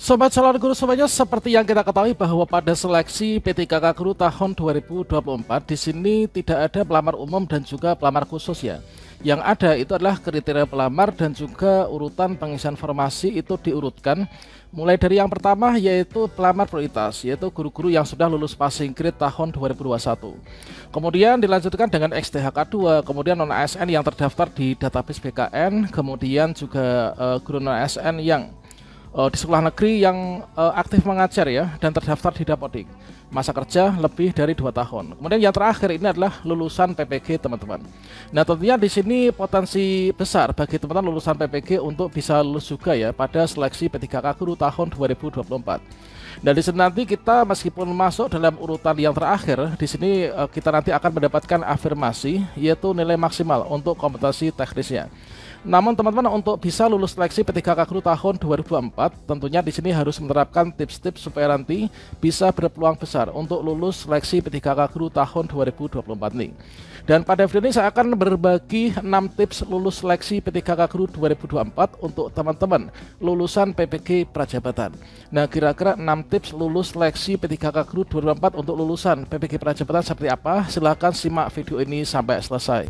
Sobat calon guru semuanya, seperti yang kita ketahui bahwa pada seleksi P3K Guru tahun 2024 di sini tidak ada pelamar umum dan juga pelamar khusus ya. Yang ada itu adalah kriteria pelamar dan juga urutan pengisian formasi itu diurutkan mulai dari yang pertama yaitu pelamar prioritas, yaitu guru-guru yang sudah lulus passing grade tahun 2021. Kemudian dilanjutkan dengan XTHK 2, kemudian non ASN yang terdaftar di database BKN, kemudian juga guru non ASN yang di sekolah negeri yang aktif mengajar ya dan terdaftar di Dapodik, masa kerja lebih dari 2 tahun. Kemudian yang terakhir ini adalah lulusan PPG teman-teman. Nah tentunya di sini potensi besar bagi teman-teman lulusan PPG untuk bisa lulus juga ya pada seleksi P3K Guru tahun 2024. Dan di sini nanti kita meskipun masuk dalam urutan yang terakhir, di sini kita nanti akan mendapatkan afirmasi yaitu nilai maksimal untuk kompetensi teknisnya. Namun teman-teman untuk bisa lulus seleksi P3K Guru tahun 2024 tentunya di sini harus menerapkan tips-tips supaya nanti bisa berpeluang besar untuk lulus seleksi P3K Guru tahun 2024 nih. Dan pada video ini saya akan berbagi 6 tips lulus seleksi P3K Guru 2024 untuk teman-teman lulusan PPG Prajabatan. Nah, kira-kira 6 tips lulus seleksi P3K Guru 2024 untuk lulusan PPG Prajabatan seperti apa? Silahkan simak video ini sampai selesai.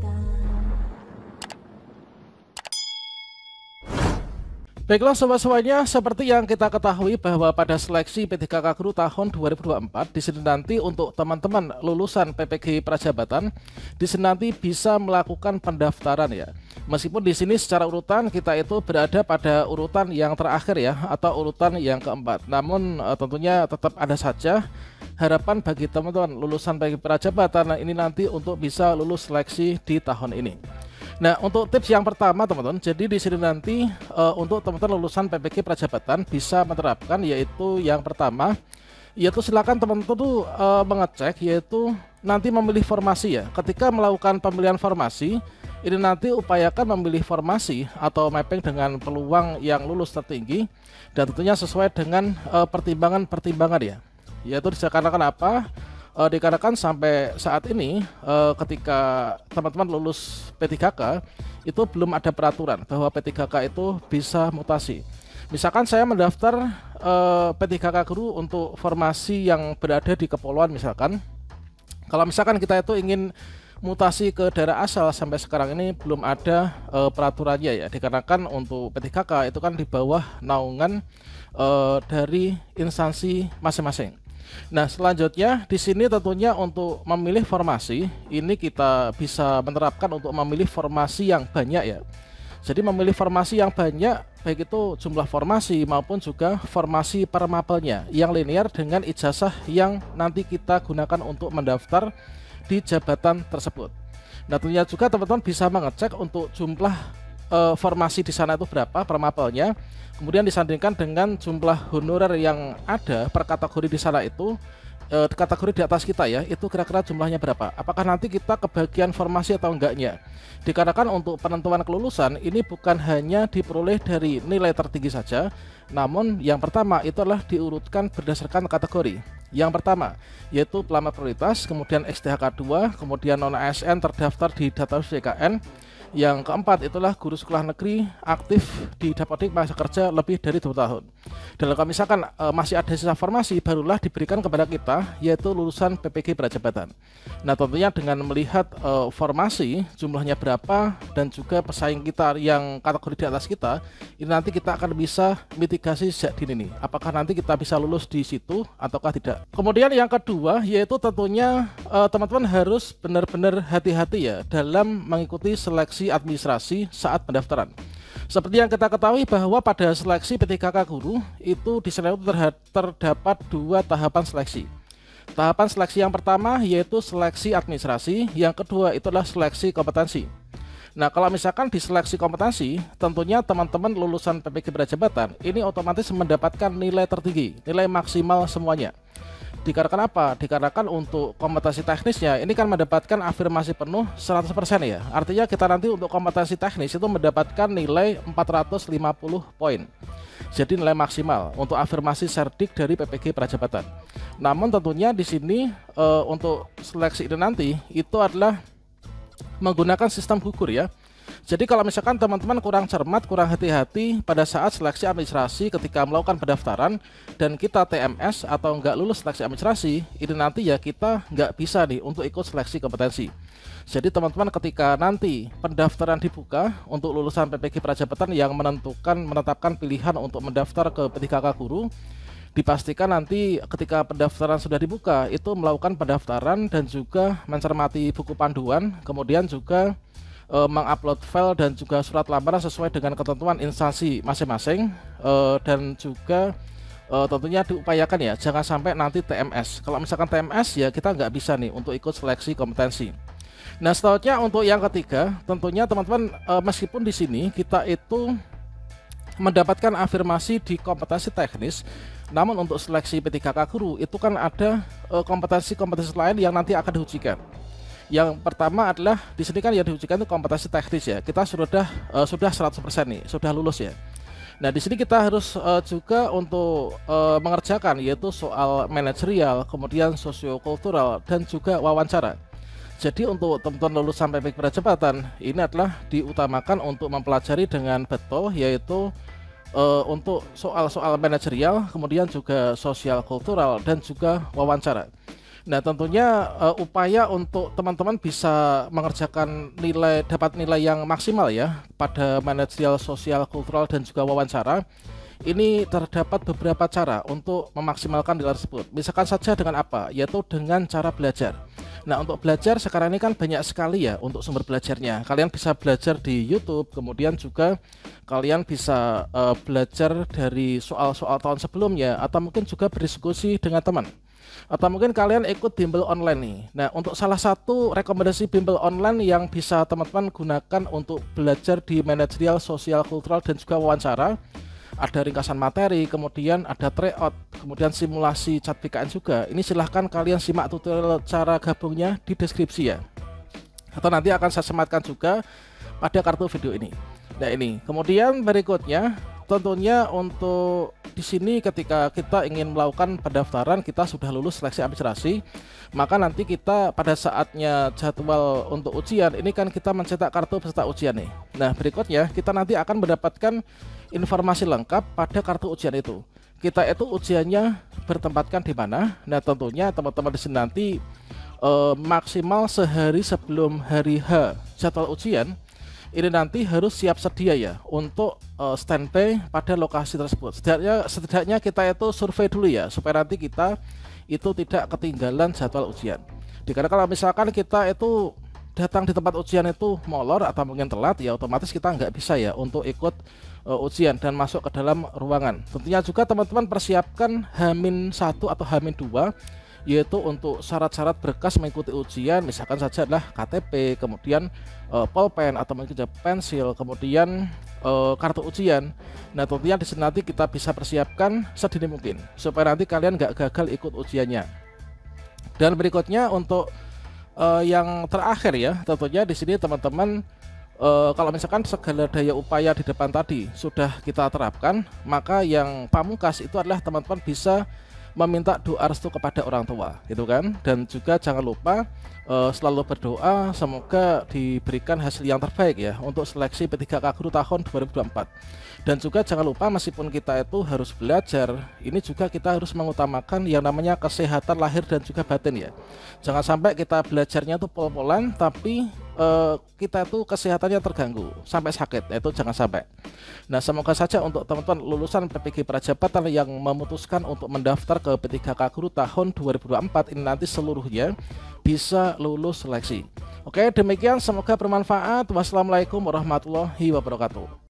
Baiklah sobat semuanya, seperti yang kita ketahui bahwa pada seleksi P3K Guru tahun 2024 di sini nanti untuk teman-teman lulusan PPG Prajabatan di sini nanti bisa melakukan pendaftaran ya. Meskipun di sini secara urutan kita itu berada pada urutan yang terakhir ya atau urutan yang keempat. Namun tentunya tetap ada saja harapan bagi teman-teman lulusan PPG Prajabatan ini nanti untuk bisa lulus seleksi di tahun ini. Nah, untuk tips yang pertama teman-teman, jadi di sini nanti untuk teman-teman lulusan PPG Prajabatan bisa menerapkan yaitu yang pertama, yaitu silakan teman-teman tuh mengecek yaitu nanti memilih formasi ya. Ketika melakukan pemilihan formasi, ini nanti upayakan memilih formasi atau mapping dengan peluang yang lulus tertinggi dan tentunya sesuai dengan pertimbangan-pertimbangan ya. Yaitu dikarenakan apa? Dikarenakan sampai saat ini ketika teman-teman lulus P3K itu belum ada peraturan bahwa P3K itu bisa mutasi. Misalkan saya mendaftar P3K Guru untuk formasi yang berada di kepulauan misalkan. Kalau misalkan kita itu ingin mutasi ke daerah asal sampai sekarang ini belum ada peraturannya ya. Dikarenakan untuk P3K itu kan di bawah naungan dari instansi masing-masing. Nah, selanjutnya di sini tentunya untuk memilih formasi ini kita bisa menerapkan untuk memilih formasi yang banyak ya. Jadi memilih formasi yang banyak baik itu jumlah formasi maupun juga formasi per mapelnya yang linear dengan ijazah yang nanti kita gunakan untuk mendaftar di jabatan tersebut. Nah, tentunya juga teman-teman bisa mengecek untuk jumlah formasi di sana itu berapa per mapelnya. Kemudian disandingkan dengan jumlah honorer yang ada per kategori di sana itu kategori di atas kita ya, itu kira-kira jumlahnya berapa, apakah nanti kita kebagian formasi atau enggaknya. Dikarenakan untuk penentuan kelulusan ini bukan hanya diperoleh dari nilai tertinggi saja, namun yang pertama itu adalah diurutkan berdasarkan kategori. Yang pertama yaitu pelamar prioritas, kemudian XTHK 2, kemudian non ASN terdaftar di database BKN. Yang keempat itulah guru sekolah negeri aktif di Dapodik masa kerja lebih dari 2 tahun. Dan kalau misalkan masih ada sisa formasi barulah diberikan kepada kita yaitu lulusan PPG Prajabatan. Nah tentunya dengan melihat formasi jumlahnya berapa dan juga pesaing kita yang kategori di atas kita, ini nanti kita akan bisa mitigasi sejak dini nih. Apakah nanti kita bisa lulus di situ ataukah tidak. Kemudian yang kedua yaitu tentunya teman-teman harus benar-benar hati-hati ya dalam mengikuti seleksi administrasi saat pendaftaran. Seperti yang kita ketahui bahwa pada seleksi P3K Guru itu di sana terdapat 2 tahapan seleksi. Tahapan seleksi yang pertama yaitu seleksi administrasi, yang kedua itu adalah seleksi kompetensi. Nah, kalau misalkan di seleksi kompetensi, tentunya teman-teman lulusan PPG Prajabatan ini otomatis mendapatkan nilai tertinggi, nilai maksimal semuanya. Dikarenakan apa? Dikarenakan untuk kompetensi teknisnya ini kan mendapatkan afirmasi penuh 100% ya. Artinya kita nanti untuk kompetensi teknis itu mendapatkan nilai 450 poin. Jadi nilai maksimal untuk afirmasi serdik dari PPG Prajabatan. Namun tentunya di sini untuk seleksi ini nanti itu adalah menggunakan sistem gugur ya. Jadi kalau misalkan teman-teman kurang cermat, kurang hati-hati pada saat seleksi administrasi ketika melakukan pendaftaran dan kita TMS atau nggak lulus seleksi administrasi, ini nanti ya kita nggak bisa nih untuk ikut seleksi kompetensi. Jadi teman-teman ketika nanti pendaftaran dibuka untuk lulusan PPG Prajabatan yang menetapkan pilihan untuk mendaftar ke P3K Guru, dipastikan nanti ketika pendaftaran sudah dibuka itu melakukan pendaftaran dan juga mencermati buku panduan, kemudian juga mengupload file dan juga surat lamaran sesuai dengan ketentuan instansi masing-masing, dan juga tentunya diupayakan ya jangan sampai nanti TMS. Kalau misalkan TMS ya kita nggak bisa nih untuk ikut seleksi kompetensi. Nah selanjutnya untuk yang ketiga, tentunya teman-teman meskipun di sini kita itu mendapatkan afirmasi di kompetensi teknis, namun untuk seleksi P3K Guru itu kan ada kompetensi-kompetensi lain yang nanti akan diujikan. Yang pertama adalah di sini kan yang diujikan itu kompetensi teknis ya. Kita sudah 100% nih, sudah lulus ya. Nah, di sini kita harus juga untuk mengerjakan yaitu soal manajerial, kemudian sosiokultural dan juga wawancara. Jadi untuk teman-teman lulusan PPG Prajabatan ini adalah diutamakan untuk mempelajari dengan betul, yaitu untuk soal-soal manajerial, kemudian juga sosial kultural dan juga wawancara. Nah tentunya upaya untuk teman-teman bisa mengerjakan dapat nilai yang maksimal ya pada manajerial, sosial, kultural dan juga wawancara. Ini terdapat beberapa cara untuk memaksimalkan nilai tersebut. Misalkan saja dengan apa? Yaitu dengan cara belajar. Nah untuk belajar sekarang ini kan banyak sekali ya untuk sumber belajarnya. Kalian bisa belajar di YouTube, kemudian juga kalian bisa belajar dari soal-soal tahun sebelumnya, atau mungkin juga berdiskusi dengan teman, atau mungkin kalian ikut bimbel online nih. Nah untuk salah satu rekomendasi bimbel online yang bisa teman-teman gunakan untuk belajar di manajerial, sosial, kultural dan juga wawancara, ada ringkasan materi, kemudian ada tryout, kemudian simulasi CAT BKN juga. Ini silahkan kalian simak tutorial cara gabungnya di deskripsi ya, atau nanti akan saya sematkan juga pada kartu video ini. Nah ini kemudian berikutnya tentunya untuk di sini ketika kita ingin melakukan pendaftaran, kita sudah lulus seleksi administrasi, maka nanti kita pada saatnya jadwal untuk ujian ini kan kita mencetak kartu peserta ujian nih. Nah berikutnya kita nanti akan mendapatkan informasi lengkap pada kartu ujian itu. Kita itu ujiannya bertempatkan di mana? Nah tentunya teman-teman di sini nanti maksimal sehari sebelum hari H jadwal ujian ini nanti harus siap sedia ya untuk standby pada lokasi tersebut. Setidaknya kita itu survei dulu ya supaya nanti kita itu tidak ketinggalan jadwal ujian. Karena kalau misalkan kita itu datang di tempat ujian itu molor atau mungkin telat ya otomatis kita nggak bisa ya untuk ikut ujian dan masuk ke dalam ruangan. Tentunya juga teman-teman persiapkan H-1 atau H-2 yaitu untuk syarat-syarat berkas mengikuti ujian, misalkan saja adalah KTP, kemudian pulpen atau mungkin pensil, kemudian kartu ujian. Nah tentunya di sini nanti kita bisa persiapkan sedini mungkin supaya nanti kalian nggak gagal ikut ujiannya. Dan berikutnya untuk yang terakhir ya, tentunya di sini teman-teman kalau misalkan segala daya upaya di depan tadi sudah kita terapkan, maka yang pamungkas itu adalah teman-teman bisa meminta doa restu kepada orang tua gitu kan. Dan juga jangan lupa selalu berdoa semoga diberikan hasil yang terbaik ya untuk seleksi P3K Guru tahun 2024. Dan juga jangan lupa meskipun kita itu harus belajar, ini juga kita harus mengutamakan yang namanya kesehatan lahir dan juga batin ya. Jangan sampai kita belajarnya itu pol-polan tapi kita itu kesehatannya terganggu sampai sakit, itu jangan sampai. Nah semoga saja untuk teman-teman lulusan PPG Prajabatan yang memutuskan untuk mendaftar ke P3K Guru tahun 2024 ini nanti seluruhnya bisa lulus seleksi. Oke demikian, semoga bermanfaat. Wassalamualaikum warahmatullahi wabarakatuh.